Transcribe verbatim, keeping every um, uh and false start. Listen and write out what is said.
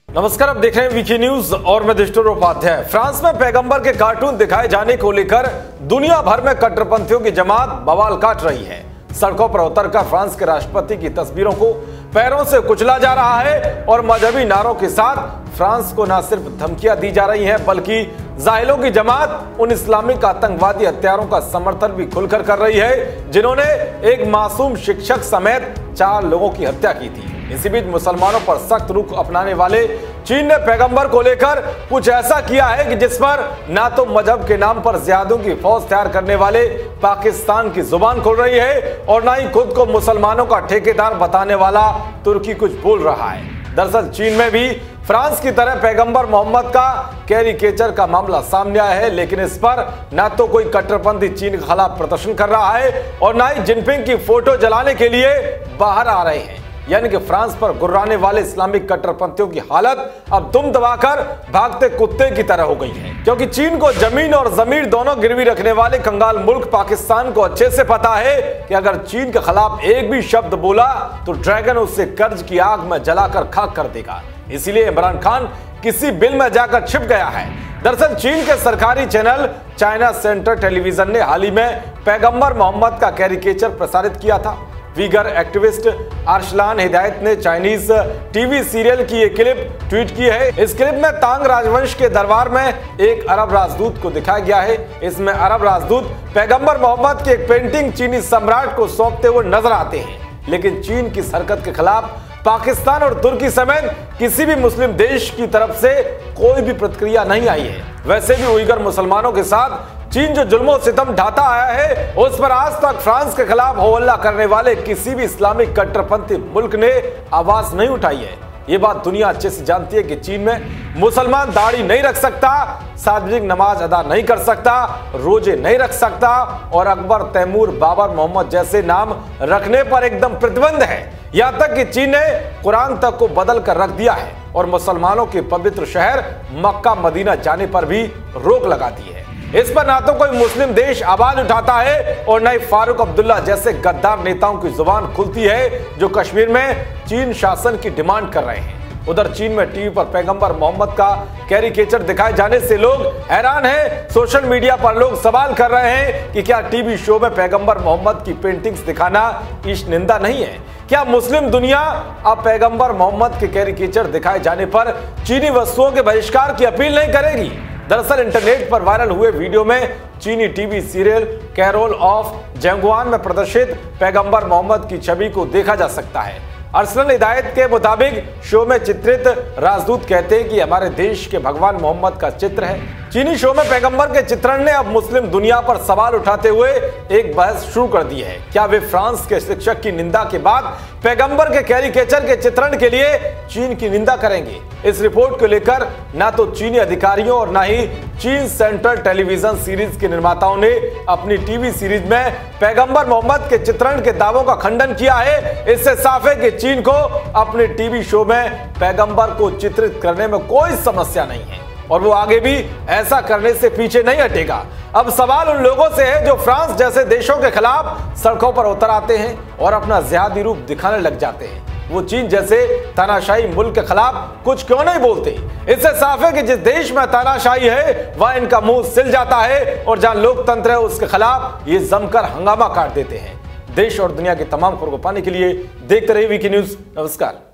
नमस्कार, आप देख रहे हैं वीके न्यूज और मैं दिष्टुर उपाध्याय। फ्रांस में पैगंबर के कार्टून दिखाए जाने को लेकर दुनिया भर में कट्टरपंथियों की जमात बवाल काट रही है। सड़कों पर उतरकर फ्रांस के राष्ट्रपति की तस्वीरों को पैरों से कुचला जा रहा है और मजहबी नारों के साथ फ्रांस को न सिर्फ धमकियां दी जा रही हैं, बल्कि जाहिलों की जमात उन इस्लामिक आतंकवादी हत्यारों का समर्थन भी खुलकर कर रही है जिन्होंने एक मासूम शिक्षक समेत चार लोगों की हत्या की थी। इसी बीच मुसलमानों पर सख्त रुख अपनाने वाले चीन ने पैगंबर को लेकर कुछ ऐसा किया है कि जिस पर ना तो मजहब के नाम पर जिहादियों की फौज तैयार करने वाले पाकिस्तान की जुबान खोल रही है और ना ही खुद को मुसलमानों का ठेकेदार बताने वाला तुर्की कुछ बोल रहा है। दरअसल चीन में भी फ्रांस की तरह पैगंबर मोहम्मद का कैरिकेचर का मामला सामने आया है, लेकिन इस पर ना तो कोई कट्टरपंथी चीन के खिलाफ प्रदर्शन कर रहा है और ना ही जिनपिंग की फोटो जलाने के लिए बाहर आ रहे हैं। यानी कि फ्रांस पर गुर्राने वाले इस्लामिक कट्टरपंथियों की हालत अब दुम दबाकर भागते कुत्ते की तरह हो गई है, क्योंकि चीन को जमीन और जमीर दोनों गिरवी रखने वाले कंगाल मुल्क पाकिस्तान को अच्छे से पता है कि अगर चीन के खिलाफ एक भी शब्द बोला तो ड्रैगन उससे कर्ज की आग में जलाकर खाक कर देगा। इसीलिए इमरान खान किसी बिल में जाकर छिप गया है। दरअसल चीन के सरकारी चैनल चाइना सेंटर टेलीविजन ने हाल ही में पैगंबर मोहम्मद का कैरिकेचर प्रसारित किया था। वीगर एक्टिविस्ट अरसलान हिदायत ने चाइनीज टीवी सीरियल की एक क्लिप ट्वीट की है। इस क्लिप में तांग राजवंश के दरबार में एक अरब राजदूत को दिखाया गया है। इसमें अरब राजदूत पैगंबर मोहम्मद की एक पेंटिंग चीनी सम्राट को सौंपते हुए नजर आते हैं, लेकिन चीन की इस हरकत के खिलाफ पाकिस्तान और तुर्की समेत किसी भी मुस्लिम देश की तरफ से कोई भी प्रतिक्रिया नहीं आई है। वैसे भी उइगर मुसलमानों के साथ चीन जो जुल्मो सितम ढाता आया है, उस पर आज तक फ्रांस के खिलाफ हो हल्ला करने वाले किसी भी इस्लामिक कट्टरपंथी मुल्क ने आवाज नहीं उठाई है। ये बात दुनिया अच्छे से जानती है कि चीन में मुसलमान दाढ़ी नहीं रख सकता, सार्वजनिक नमाज अदा नहीं कर सकता, रोजे नहीं रख सकता और अकबर, तैमूर, बाबर, मोहम्मद जैसे नाम रखने पर एकदम प्रतिबंध है। यहाँ तक कि चीन ने कुरान तक को बदल कर रख दिया है और मुसलमानों के पवित्र शहर मक्का मदीना जाने पर भी रोक लगा दी है। इस पर ना तो कोई मुस्लिम देश आवाज उठाता है और न ही फारूक अब्दुल्ला जैसे गद्दार नेताओं की जुबान खुलती है जो कश्मीर में चीन शासन की डिमांड कर रहे हैं। उधर चीन में टीवी पर पैगंबर मोहम्मद का कैरिकेचर दिखाए जाने से लोग हैरान हैं। सोशल मीडिया पर लोग सवाल कर रहे हैं कि क्या टीवी शो में पैगंबर मोहम्मद की पेंटिंग्स दिखाना ईश निंदा नहीं है? क्या मुस्लिम दुनिया अब पैगंबर मोहम्मद के कैरिकेचर दिखाए जाने पर चीनी वस्तुओं के बहिष्कार की अपील नहीं करेगी? दरअसल इंटरनेट पर वायरल हुए वीडियो में चीनी TV serial Carol of Zhenguan में प्रदर्शित पैगंबर मोहम्मद की छवि को देखा जा सकता है। अरसलान हिदायत के मुताबिक शो में चित्रित राजदूत कहते हैं कि हमारे देश के भगवान मोहम्मद का चित्र है। चीनी शो में पैगंबर के चित्रण ने अब मुस्लिम दुनिया पर सवाल उठाते हुए एक बहस शुरू कर दी है। क्या वे फ्रांस के शिक्षक की निंदा के बाद पैगंबर के कैरिकेचर के चित्रण के लिए चीन की निंदा करेंगे? इस रिपोर्ट को लेकर ना तो चीनी अधिकारियों और ना ही चीन सेंट्रल टेलीविजन सीरीज के निर्माताओं ने अपनी टीवी सीरीज में पैगंबर मोहम्मद के चित्रण के दावों का खंडन किया है। इससे साफ है कि चीन को अपने टीवी शो में पैगंबर को चित्रित करने में कोई समस्या नहीं है और वो आगे भी ऐसा करने से पीछे नहीं हटेगा। अब सवाल उन लोगों से है जो फ्रांस जैसे देशों के खिलाफ सड़कों पर उतर आते हैं और अपना जिहादी रूप दिखाने लग जाते हैं। वो चीन जैसे तानाशाही मुल्क के खिलाफ कुछ क्यों नहीं बोलते? इससे साफ है कि जिस देश में तानाशाही है वह इनका मुंह सिल जाता है और जहां लोकतंत्र है उसके खिलाफ ये जमकर हंगामा काट देते हैं। देश और दुनिया की तमाम खबरों को पाने के लिए देखते रहिए वीके न्यूज। नमस्कार।